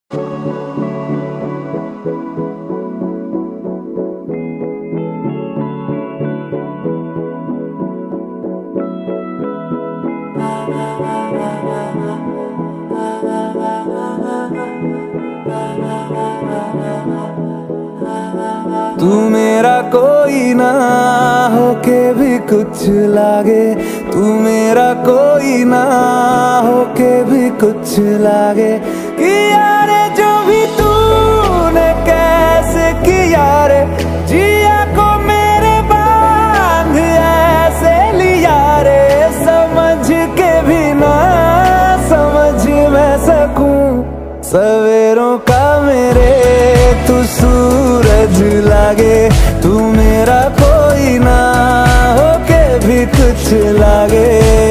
तू मेरा कोई ना होके भी कुछ लागे, तू मेरा कोई ना होके भी कुछ लागे। किया रे जो भी तूने कैसे किया रे, जिया को मेरे बांध ऐसे लिया रे। समझ के भी ना समझ मैं सकूं सवेरों का मेरे तू सूरज लागे। तू मेरा कोई ना होके भी कुछ लागे।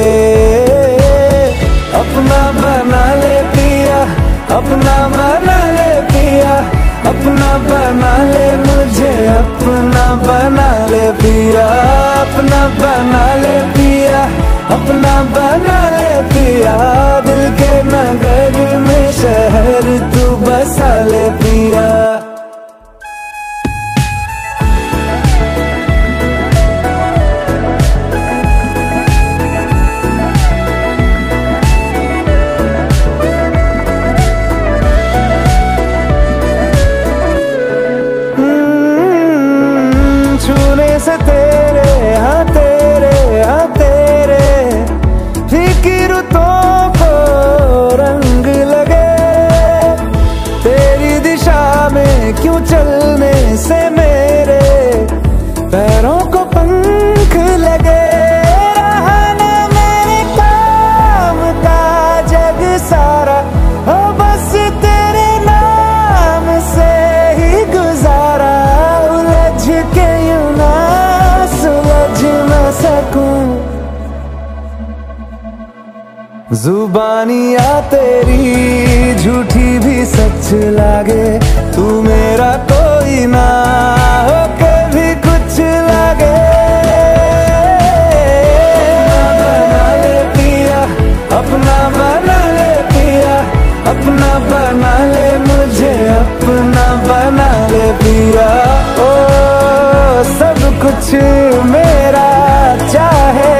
अपना बना ले पिया, अपना बना ले पिया, अपना बना ले मुझे, अपना बना ले पिया, अपना बना ले पिया, अपना बना ले पिया। दिल के नगर में शहर तू बसा ले पिया। से तेरे हाँ तेरे हाँ तेरे फिक्रों को रंग लगे। तेरी दिशा में क्यों चलने से मेरे पैरों को पंख लगे। रहा ना मेरे काम का जग सारा, हो बस तेरे नाम से ही गुजारा। उलझ के यूं ना सुलझ न सकूं, जुबानियाँ तेरी झूठी भी सच लागे। तू मेरा कोई ना होके भी कुछ लागे। अपना बना ले पिया, अपना बना ले पिया, अपना बना ले मुझे, अपना बना ले पिया। ओ सब कुछ मेरा चाहे,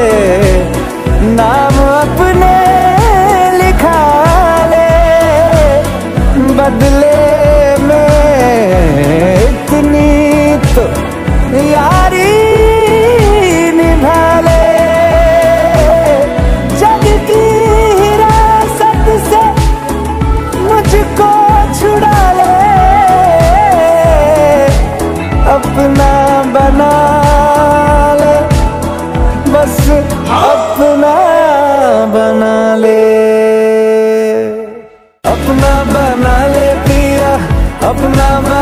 नाम अपने लिखा ले। बदले में इतनी तो यारी निभा ले। जग की हिरासत से मुझको छुड़ा ले। अपना बना ले, बस अपना बना ले। अपना बना ले पिया, अपना